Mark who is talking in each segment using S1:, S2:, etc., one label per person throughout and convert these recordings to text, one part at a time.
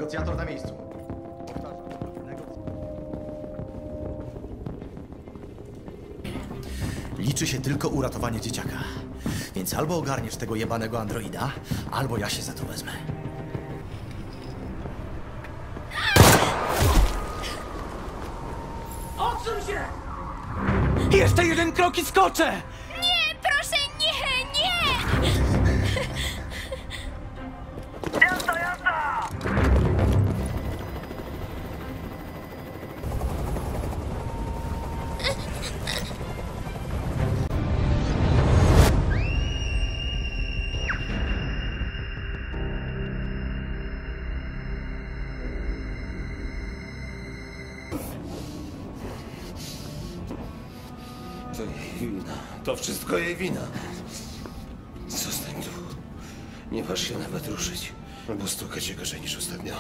S1: Negocjator na miejscu. Liczy się tylko uratowanie dzieciaka. Więc albo ogarniesz tego jebanego androida, albo ja się za to wezmę.
S2: Odsuń się! Jeszcze jeden krok i skoczę!
S3: Nie, proszę, nie, nie!
S2: Jazda, jazda!
S4: To jej wina. To wszystko jej wina. Zostań tu. Nie waż się nawet ruszyć. Postukać się gorzej niż ostatnio.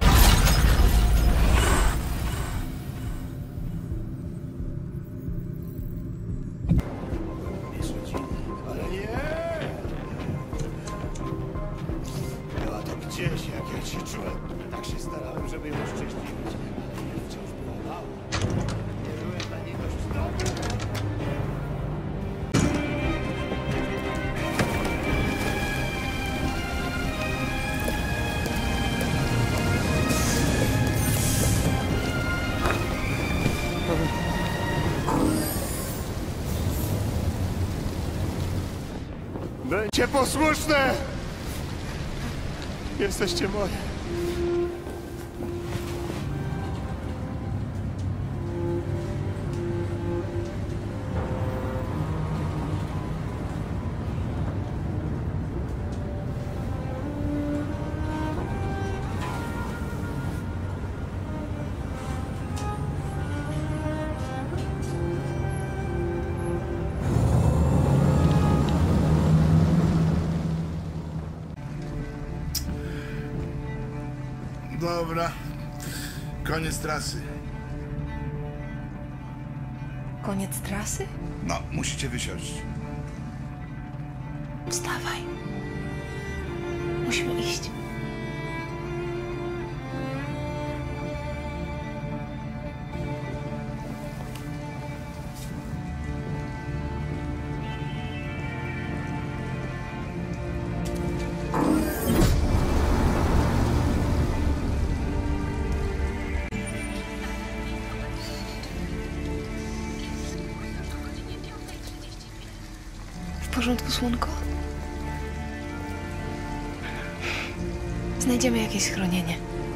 S4: Jest rodziny, ale nie! Była to gdzieś, jak ja się czułem. Tak się starałem, żeby ją uszczęśliwić. Wciąż było mało. Nie byłem dla niej dość dobry. Będzie posłuszne! Jesteście moje.
S5: Dobra. Koniec trasy.
S6: Koniec trasy?
S5: No, musicie wysiąść.
S6: Wstawaj. Musimy iść. W porządku, słonko? Znajdziemy jakieś schronienie.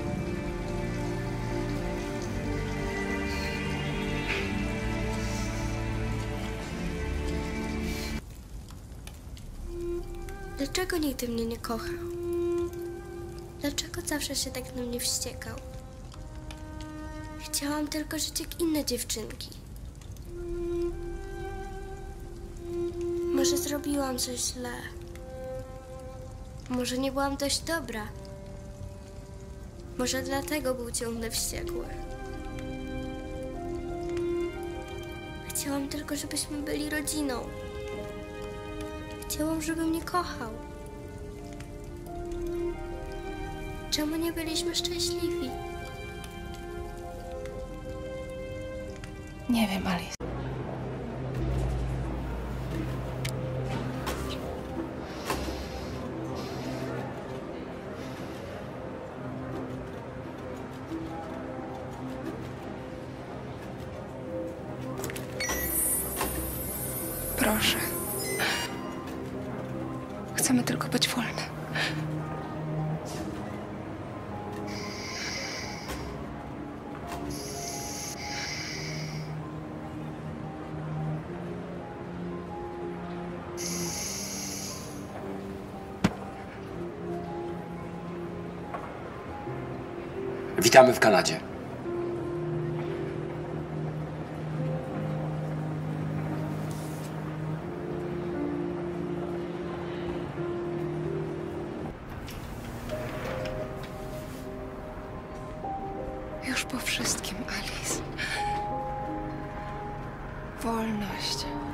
S3: Dlaczego nigdy mnie nie kochał? Dlaczego zawsze się tak na mnie wściekał? Chciałam tylko żyć jak inne dziewczynki. Może zrobiłam coś źle. Może nie byłam dość dobra. Może dlatego był ciągle wściekły. Chciałam tylko, żebyśmy byli rodziną. Chciałam, żeby mnie kochał. Czemu nie byliśmy szczęśliwi?
S6: Nie wiem, Alice. Proszę. Chcemy tylko być wolne.
S7: Witamy w Kanadzie.
S6: Już po wszystkim, Alice. Wolność.